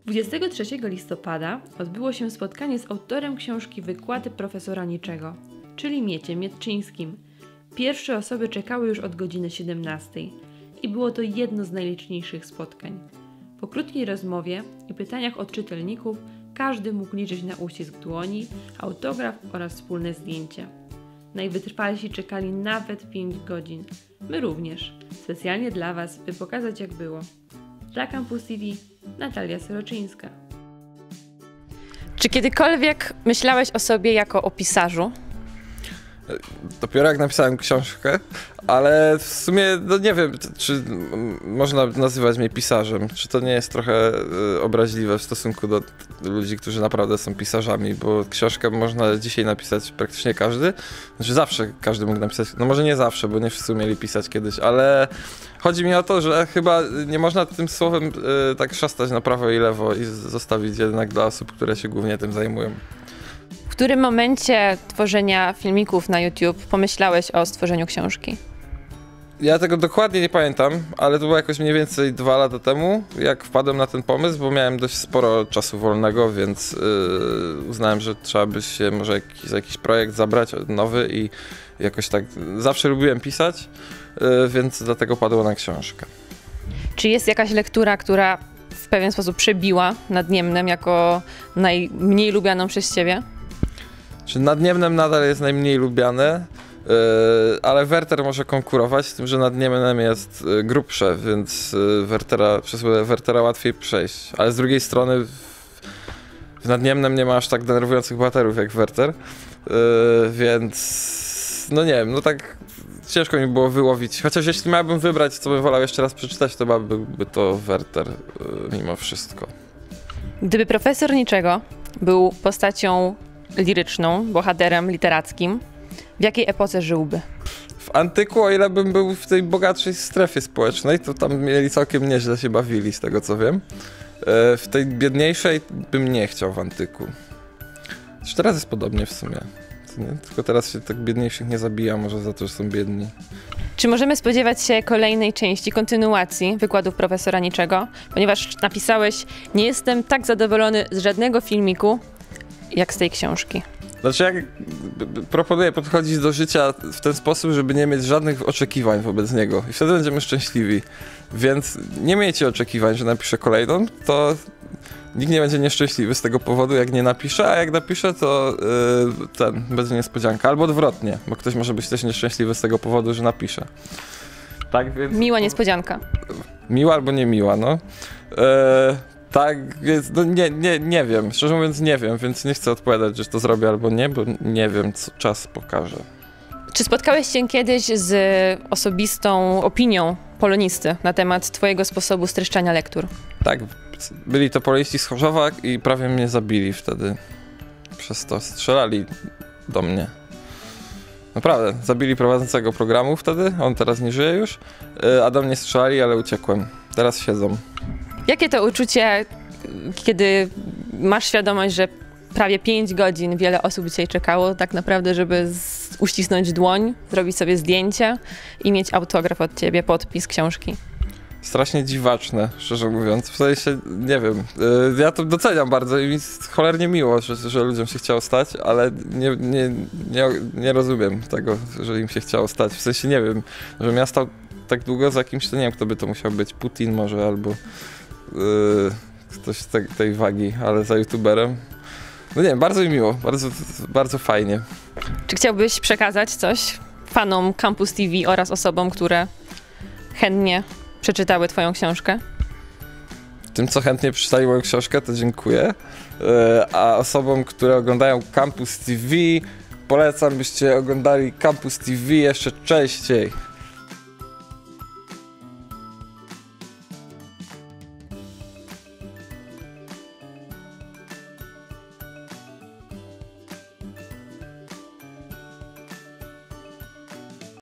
23 listopada odbyło się spotkanie z autorem książki Wykłady profesora Niczego, czyli Mieciem Mietczyńskim. Pierwsze osoby czekały już od godziny 17 i było to jedno z najliczniejszych spotkań. Po krótkiej rozmowie i pytaniach od czytelników każdy mógł liczyć na uścisk dłoni, autograf oraz wspólne zdjęcie. Najwytrwalsi czekali nawet 5 godzin. My również, specjalnie dla Was, by pokazać jak było. Dla Campus TV, Natalia Soroczyńska. Czy kiedykolwiek myślałeś o sobie jako o pisarzu? Dopiero jak napisałem książkę, ale w sumie no nie wiem, czy można nazywać mnie pisarzem, czy to nie jest trochę obraźliwe w stosunku do ludzi, którzy naprawdę są pisarzami, bo książkę można dzisiaj napisać praktycznie każdy, znaczy zawsze każdy mógł napisać, no może nie zawsze, bo nie wszyscy umieli pisać kiedyś, ale chodzi mi o to, że chyba nie można tym słowem tak szastać na prawo i lewo i zostawić jednak dla osób, które się głównie tym zajmują. W którym momencie tworzenia filmików na YouTube pomyślałeś o stworzeniu książki? Ja tego dokładnie nie pamiętam, ale to było jakoś mniej więcej 2 lata temu, jak wpadłem na ten pomysł, bo miałem dość sporo czasu wolnego, więc uznałem, że trzeba by się może za jakiś projekt zabrać nowy i jakoś tak zawsze lubiłem pisać, więc dlatego padło na książkę. Czy jest jakaś lektura, która w pewien sposób przebiła Nadniemnem jako najmniej lubianą przez ciebie? Czy Nadniemnem nadal jest najmniej lubiane, ale Werter może konkurować, z tym, że Nadniemnem jest grubsze, więc przez Wertera łatwiej przejść. Ale z drugiej strony w Nadniemnem nie ma aż tak denerwujących bohaterów jak Werter, więc no nie wiem, no tak ciężko mi było wyłowić. Chociaż jeśli miałbym wybrać, co bym wolał jeszcze raz przeczytać, to byłby to Werter mimo wszystko. Gdyby profesor Niczego był postacią liryczną, bohaterem literackim, w jakiej epoce żyłby? W antyku, o ile bym był w tej bogatszej strefie społecznej, to tam mieli całkiem nieźle się bawili, z tego co wiem. W tej biedniejszej bym nie chciał w antyku. Zresztą teraz jest podobnie w sumie. Tylko teraz się tak biedniejszych nie zabija, może za to, że są biedni. Czy możemy spodziewać się kolejnej części, kontynuacji wykładów profesora Niczego? Ponieważ napisałeś, nie jestem tak zadowolony z żadnego filmiku, jak z tej książki. Znaczy, ja proponuję podchodzić do życia w ten sposób, żeby nie mieć żadnych oczekiwań wobec niego. I wtedy będziemy szczęśliwi. Więc nie miejcie oczekiwań, że napiszę kolejną, to nikt nie będzie nieszczęśliwy z tego powodu, jak nie napiszę, a jak napiszę, to będzie niespodzianka. Albo odwrotnie, bo ktoś może być też nieszczęśliwy z tego powodu, że napiszę. Tak więc... Miła niespodzianka. Miła albo niemiła, no. Tak, więc no nie wiem, szczerze mówiąc nie wiem, więc nie chcę odpowiadać, że to zrobię albo nie, bo nie wiem, co czas pokaże. Czy spotkałeś się kiedyś z osobistą opinią polonisty na temat twojego sposobu streszczania lektur? Tak, byli to poloniści z Chorzowa i prawie mnie zabili wtedy. Przez to strzelali do mnie. Naprawdę, zabili prowadzącego programu wtedy, on teraz nie żyje już, a do mnie strzelali, ale uciekłem. Teraz siedzą. Jakie to uczucie, kiedy masz świadomość, że prawie 5 godzin wiele osób dzisiaj czekało tak naprawdę, żeby uścisnąć dłoń, zrobić sobie zdjęcie i mieć autograf od ciebie, podpis książki? Strasznie dziwaczne, szczerze mówiąc. W sensie, nie wiem, ja to doceniam bardzo i mi cholernie miło, że ludziom się chciało stać, ale nie rozumiem tego, że im się chciało stać. W sensie, nie wiem, że ja stał tak długo za kimś, to nie wiem, kto by to musiał być. Putin może, albo ktoś tej wagi, ale za youtuberem. No nie wiem, bardzo mi miło, bardzo fajnie. Czy chciałbyś przekazać coś fanom Campus TV oraz osobom, które chętnie przeczytały twoją książkę? Tym, co chętnie przeczytali moją książkę, to dziękuję. A osobom, które oglądają Campus TV, polecam, byście oglądali Campus TV jeszcze częściej.